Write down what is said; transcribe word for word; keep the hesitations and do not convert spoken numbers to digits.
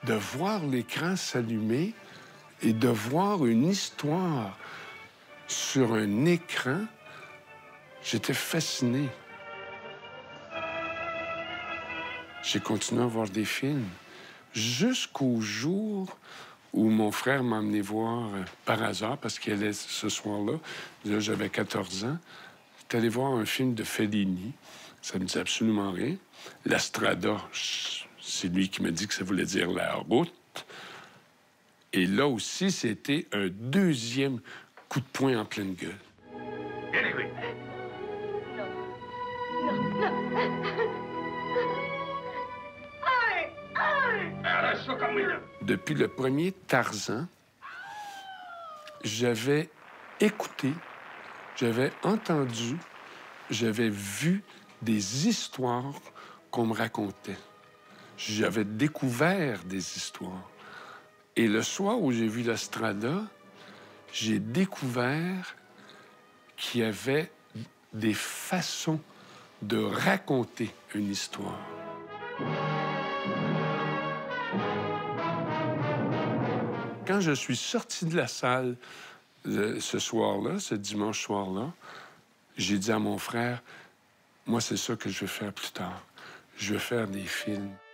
de voir l'écran s'allumer et de voir une histoire sur un écran, j'étais fasciné. J'ai continué à voir des films jusqu'au jour où mon frère m'a emmené voir, euh, par hasard, parce qu'il allait ce soir-là, là, j'avais quatorze ans, j'étais allé voir un film de Fellini. Ça me dit absolument rien. La Strada, c'est lui qui m'a dit que ça voulait dire la route. Et là aussi, c'était un deuxième coup de poing en pleine gueule. Depuis le premier Tarzan, j'avais écouté, j'avais entendu, j'avais vu des histoires qu'on me racontait. J'avais découvert des histoires. Et le soir où j'ai vu la Strada, j'ai découvert qu'il y avait des façons de raconter une histoire. Quand je suis sorti de la salle le, ce soir-là, ce dimanche soir-là, j'ai dit à mon frère, moi, c'est ça que je veux faire plus tard. Je veux faire des films.